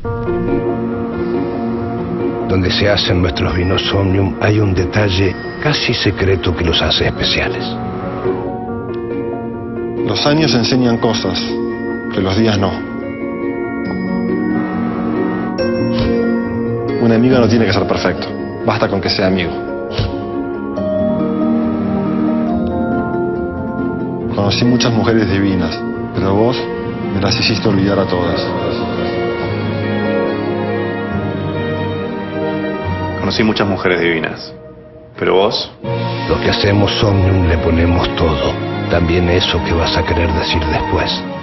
Donde se hacen nuestros vinos Omnium hay un detalle casi secreto que los hace especiales. Los años enseñan cosas que los días no. Un amigo no tiene que ser perfecto, basta con que sea amigo. Conocí muchas mujeres divinas, pero vos me las hiciste olvidar a todas. Conocí muchas mujeres divinas, pero vos... Lo que hacemos Omnium le ponemos todo, también eso que vas a querer decir después.